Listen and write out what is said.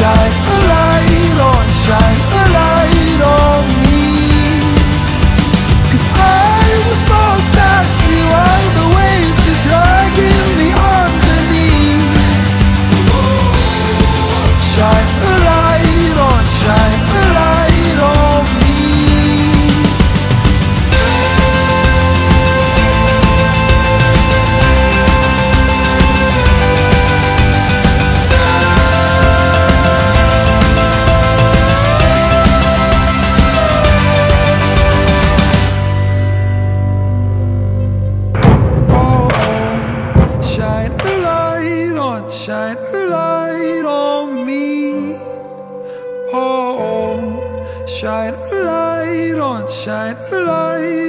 shine a light on, shine a light on me. 'Cause I was lost at sea while the waves are dragging me underneath. Shine a light on, shine a light on me. Shine a light on me. Oh, shine a light on, shine a light.